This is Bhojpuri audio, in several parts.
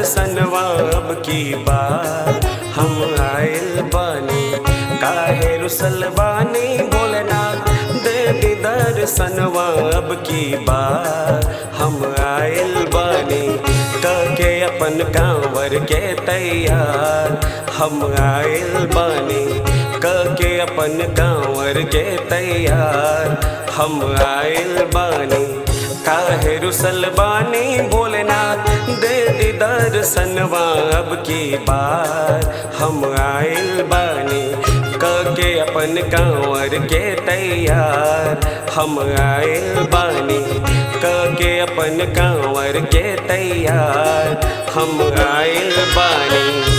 दर्शनवा अब की बार हम आइल बानी। काहे रुसल बानी भोलेनाथ दे दी दर्शनवा अब की बार हम आइल बानी। के अपन कांवर के तैयार हम आइल बानी। के अपन कांवर के तैयार हम आइल बानी। काहे रुसल बानी भोलेनाथ दे दी दर्शनवा अब की बार हम आइल बानी। के अपन कांवर के तैयार हम आइल बानी। के अपन कांवर के तैयार हम आइल बानी।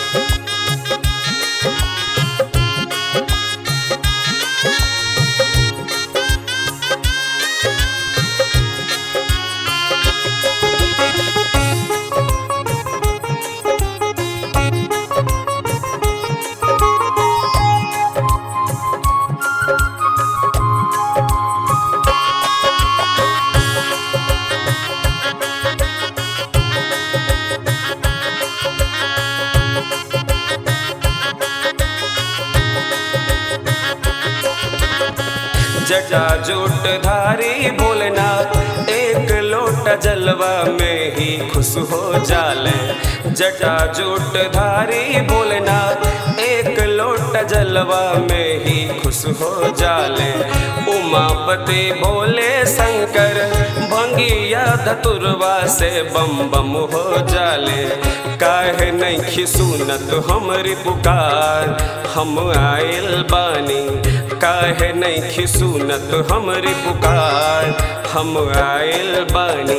जटा जूट धारी भोलेनाथ एक लोटा जलवा में ही खुश हो जाले। जटा जूट धारी भोलेनाथ एक लोटा जलवा में ही खुश हो जाले। उमापति भोले शंकर भंगिया धतुरवा से बम बम हो जाले। काहे नहीं सुनत हमरी पुकार हम आइल बानी। काहे नहीं सुनत हमरी पुकार हम आइल बानी।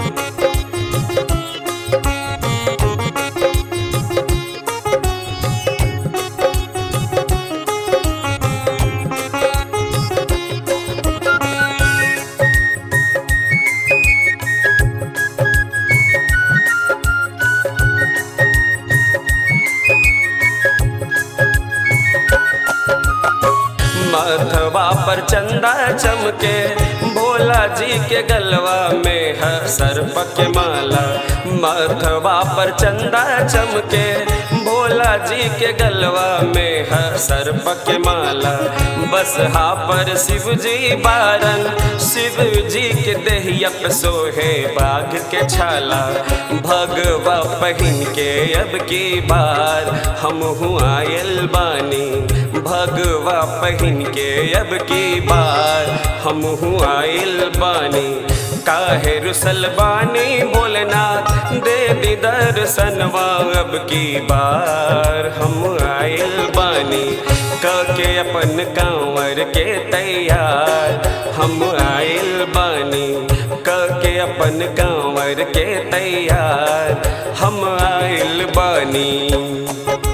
मथवा पर चंदा चमके भोला जी के गलवा में है सर्प के माला। मथवा पर चंदा चमके भोला जी के गलवा में है सर्प के माला। बसहा पर शिव जी बारन शिव जी के देहिया पे सोहे बाघ के छाला। भगवा पहिन के अब की बार हम आइल बानी। भगवा पहिन के अब की बार हम आइल बानी। काहे रुसल बानी भोलेनाथ दे दी दर्शनवा अब की बार हम आइल बानी। के अपन कांवर के तैयार हम आइल बानी। के अपन कांवर के तैयार हम आइल बानी।